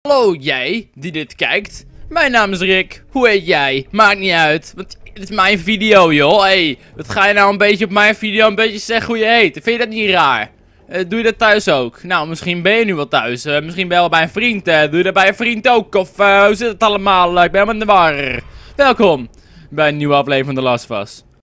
Hallo jij, die dit kijkt. Mijn naam is Rick. Hoe heet jij? Maakt niet uit. Want dit is mijn video, joh. Hey, wat ga je nou een beetje op mijn video een beetje zeggen hoe je heet? Vind je dat niet raar? Doe je dat thuis ook? Nou, misschien ben je nu wel thuis. Misschien ben je wel bij een vriend. Doe je dat bij een vriend ook? Of hoe zit het allemaal? Ik ben helemaal in de war. Welkom bij een nieuwe aflevering van The Last of Us.